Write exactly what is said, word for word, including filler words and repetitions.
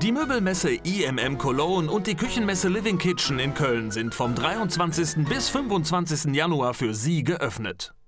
Die Möbelmesse I M M Cologne und die Küchenmesse Living Kitchen in Köln sind vom dreiundzwanzigsten bis fünfundzwanzigsten Januar für Sie geöffnet.